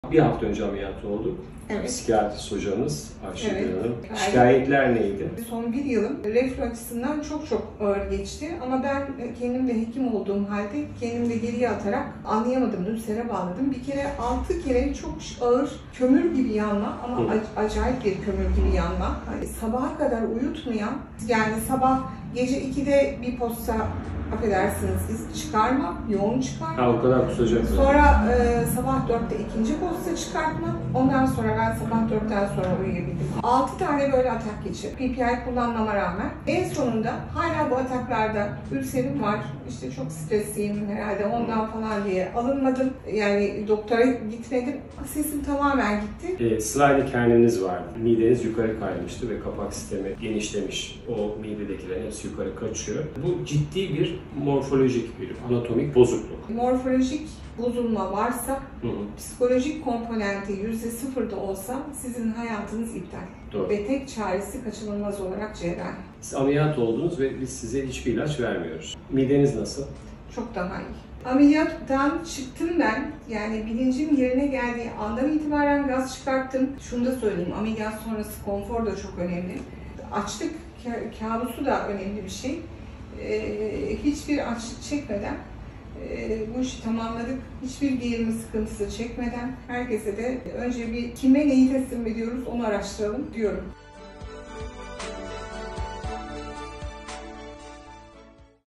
Bir hafta önce ameliyat olduk. Evet. Psikiyatrist hocamız Ayşegül Evet. Hanım. Şikayetler neydi? Son bir yılım reflü açısından çok ağır geçti. Ama ben kendim de hekim olduğum halde kendimi de geriye atarak anlayamadım. Ülsere bağladım. Bir kere 6 kere çok ağır kömür gibi yanma ama acayip bir kömür gibi yanma. Hani sabaha kadar uyutmayan, yani sabah gece 2'de bir posta, affedersiniz siz, çıkarma, yoğun çıkarma. Ha, o kadar kusacak. Sonra sabah 4'te ikinci posta çıkartma. Ondan sonra ben sabah 4'ten sonra uyuyabildim. 6 tane böyle atak geçirdim. PPI kullanmama rağmen. En sonunda hala bu ataklarda ülserim var. İşte çok stresliyim herhalde ondan falan diye alınmadım. Yani doktora gitmedim. Sesim tamamen gitti. Slide kendiniz vardı. Mideniz yukarı kaymıştı ve kapak sistemi genişlemiş. O midedekilerin hepsi yukarı kaçıyor. Bu ciddi bir morfolojik bir anatomik bozukluk. Morfolojik bozulma varsa, psikolojik komponenti %0'da olsa sizin hayatınız iptal. Doğru. Ve tek çaresi kaçınılmaz olarak cerrahi. Siz ameliyat oldunuz ve biz size hiçbir ilaç vermiyoruz. Mideniz nasıl? Çok daha iyi. Ameliyattan çıktım ben, yani bilincim yerine geldiği andan itibaren gaz çıkarttım. Şunu da söyleyeyim, ameliyat sonrası konfor da çok önemli. Açlık kabusu da önemli bir şey. Hiçbir açlık çekmeden bu işi tamamladık. Hiçbir gerilme sıkıntısı çekmeden herkese de önce bir kime neyi teslim ediyoruz onu araştıralım diyorum.